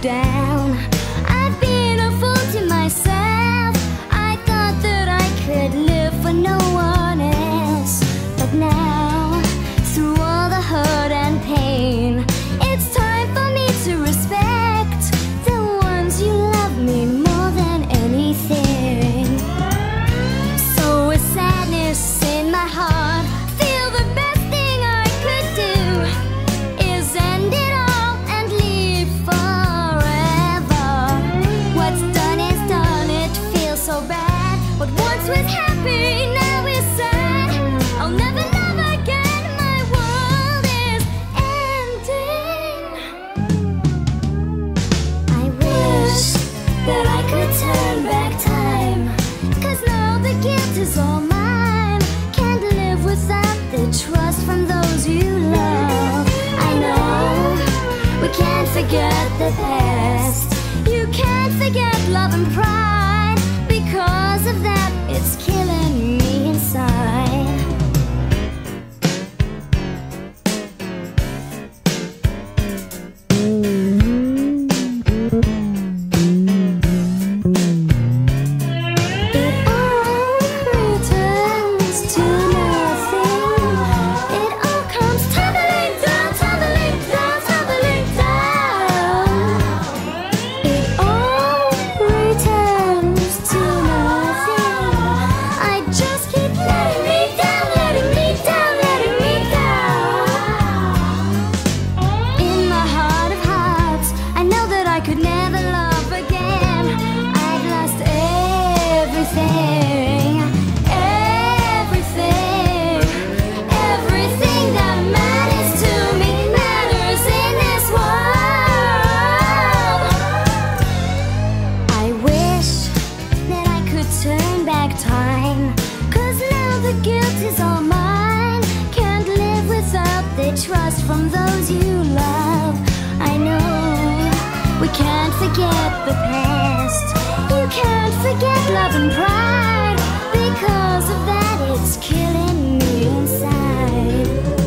down. I've been a fool to myself. I thought that I could live for no one else. But now, through all the hurt and pain, it's time for me to respect the ones you love me more than anything. So with sadness in my heart, feel the best thing I could do is end it all and leave forever. What's done is done, it feels so bad. What once was happy now is sad. I'll never love again, my world is ending. I wish that I could turn back time, 'cause now the guilt is all mine. Can't live without the trust from those you love. I know we can't forget the past. You can't forget love and pride. Because of that, it's killing me inside. It all returns to nothing. It all comes tumbling down, tumbling down, tumbling down. It all returns to nothing. I just keep letting me down, letting me down, letting me down. In my heart of hearts, I know that I could never love again. I've lost everything, everything, everything that matters to me matters in this world. I wish that I could turn back time, 'cause now the guilt is all mine. Can't live without the trust from those you love. I know we can't forget the past. You can't forget love and pride. Because of that, it's killing me inside.